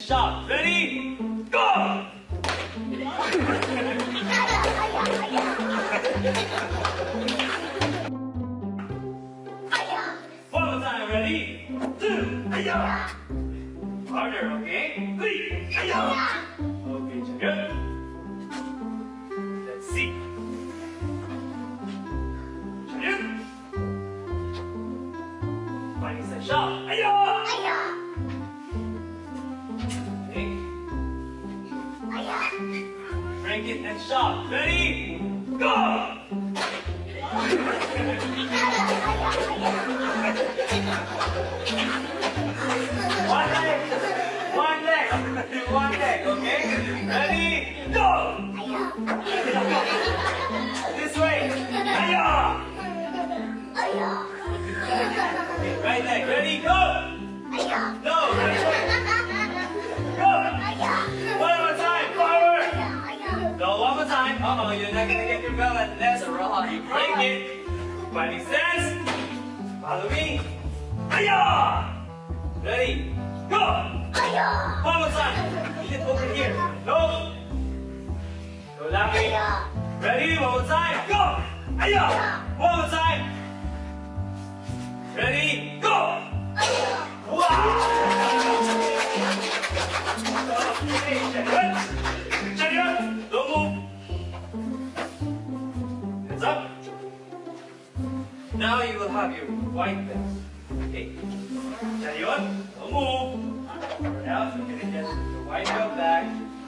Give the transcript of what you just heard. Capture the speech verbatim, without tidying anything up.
Stop. Ready? Go! One more time. Ready? Two. Harder, okay? Three. Okay, good. Let's see. Finding some shot. Crank it and shot. Ready? Go! One leg. One leg. One leg, okay? Ready? Go! This way. Right leg. Ready? Go! No, right leg. Go! One more time. Forward. Go one more time. Uh-oh, you're not gonna get your balance. That's wrong. You break it. Finding stance. Follow me. Ready? Go! One more time. Get over here. No. Go that way. Ready? One more time. Go! One more time. Ready? Go! Wow! Okay, check it. Check it. Don't move. Hands up. Now you will have your white belt. Okay. Carry on. Don't move. Now you're gonna get your white belt back.